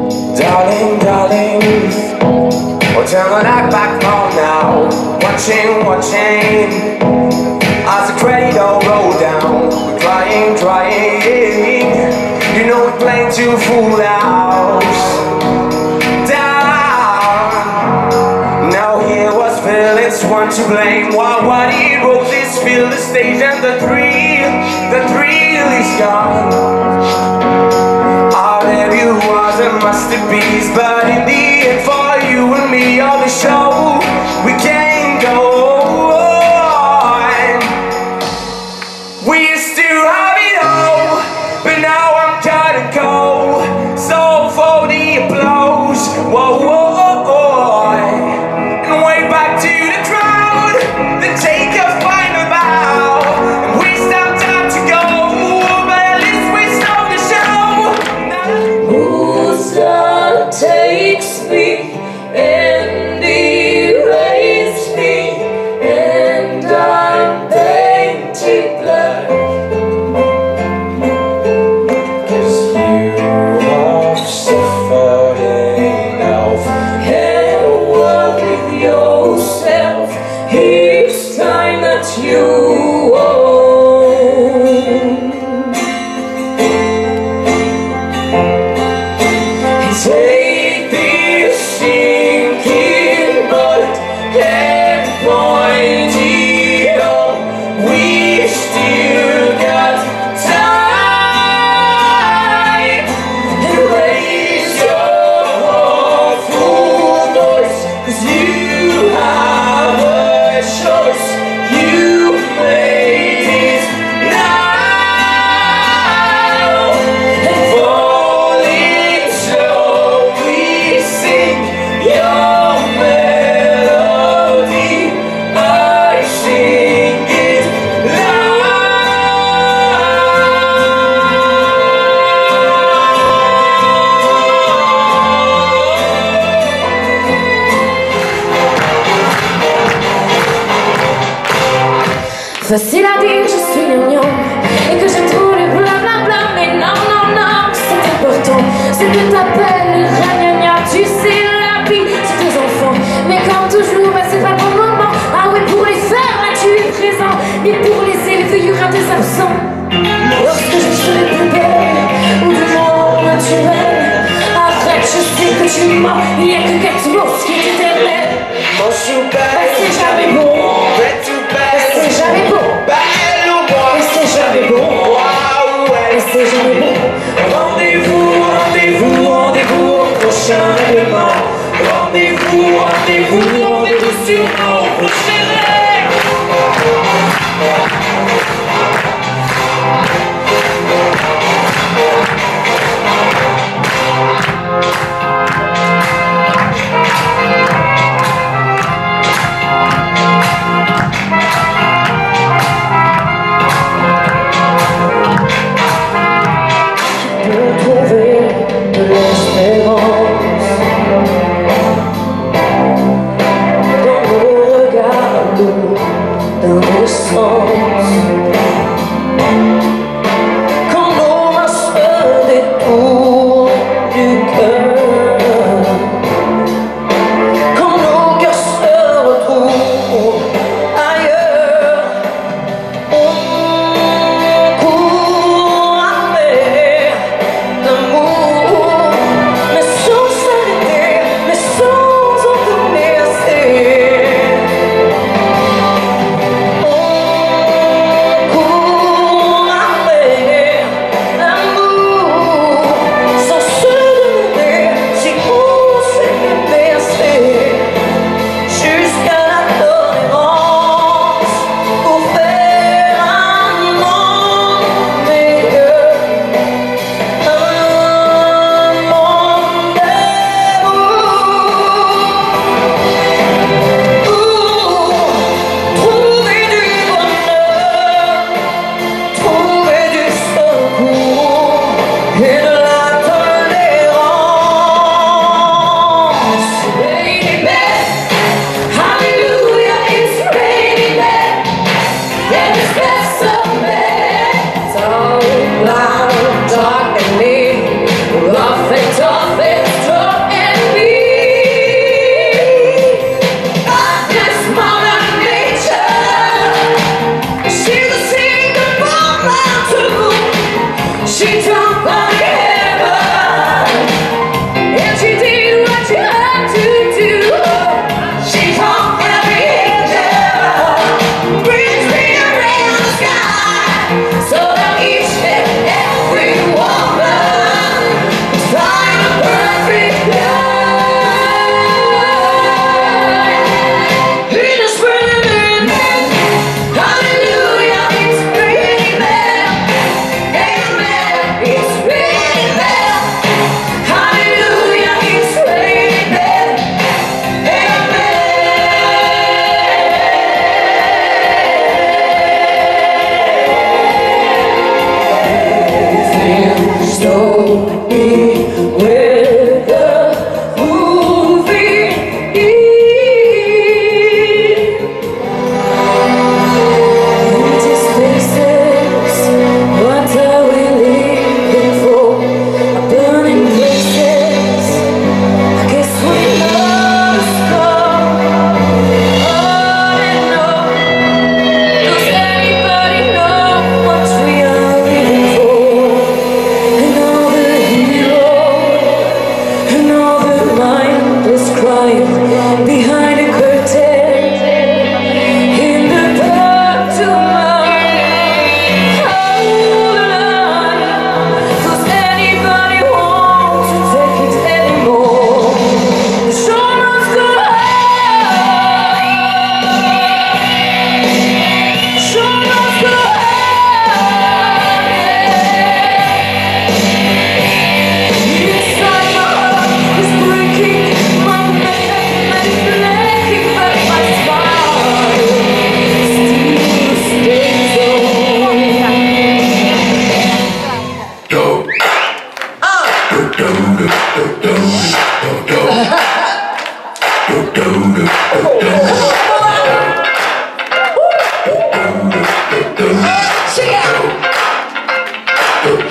Darling, darling, we'll turn the night back home now. Watching as the cradle roll down. We're crying, you know we're playing to full house. Down, now here was villains, one to blame. What he wrote this, fill the stage, and the thrill is gone. Our debut was a masterpiece, but in the end, for you and me on the show, we can't go on. We used to have it all, but now I'm kinda cold. So for the applause, whoa, whoa, whoa, and way back to the crowd, then take a final bow, and we stop time to go, but at least we start the show. Whose love takes me and erased me, and I'm painted black. 'Cause you have suffered enough. And work with yourself each time that you own. Take this sinking boat and point it on. We still got time. And raise your awful voice, 'cause you have a choice. You made it now. And falling slow, we sing your melody. I sing it Facile à dire, je suis gnangnan et que j'ai trop le blablabla, mais non, non, non, c'est important. Ce que t'appelles ragnagna, tu sais, la vie, c'est tes enfants. Mais comme toujours, bah, c'est pas le bon moment. Ah ouais, pour les faire, là, tu es présent. Mais pour les élever, il y aura des absents. Lorsque je serai plus belle, ou du moins naturelle, arrête, je sais que tu mens. Il n'y a que quelque chose qui est éternel. Mon super, C'est jamais bon. C'est jamais beau, belle ou moi, et c'est jamais beau, waouh, ouais. et c'est jamais beau. Rendez-vous, rendez-vous, rendez-vous au prochain événement. Rendez-vous, rendez-vous, rendez-vous sur nos prochains rêves.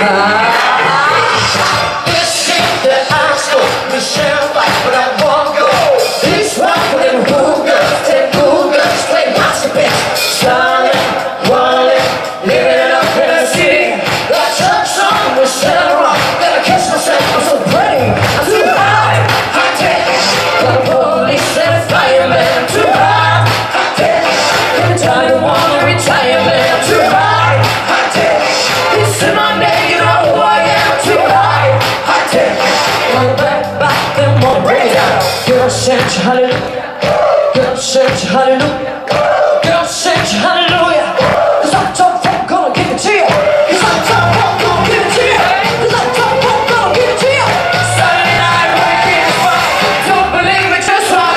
This ain't the high school, Michelle, but I won't go. This rock for them cool girls, them cool girls, play lots of bitch. Starling, walling, living it up in the city. Got church song with Michelle Rock. Gotta kiss myself, I'm so pretty. I'm too high, high tech. Got a police and a fireman. Too high, high tech. Every time you wanna retire, man. Too high, high tech. It's in my name, you know who I am. Too high, high tech. Wanna back them more break down. Girl, sing hallelujah. Girl, sing hallelujah. Girl, sing hallelujah. 'Cause I'm top folk, gonna give it to you. 'Cause I'm top folk, gonna give it to you. 'Cause I'm top folk, gonna give it to you. Saturday night, waking up. Don't believe it, just rock.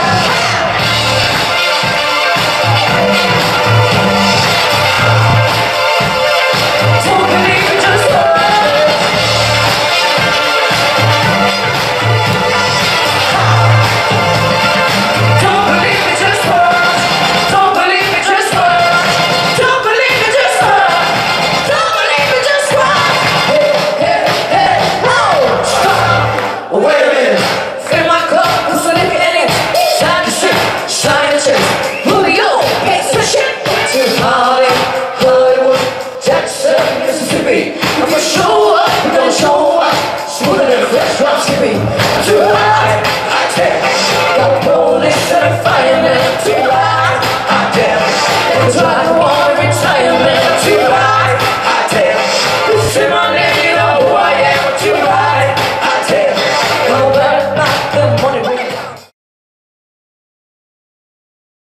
Don't believe it, just rock. Don't believe it, just watch. Don't believe it, just watch. Don't believe it, just watch. Don't believe it, just watch. Hey, hey, hey, whoa, stop. Wait a minute. Fill my cup with some liquor in it. Sign the shit, sign the checks. Julio, pay some shit. To Hollywood, Texas, Mississippi. If we show up, we gonna show up. Smoother than a fresh drop skippy.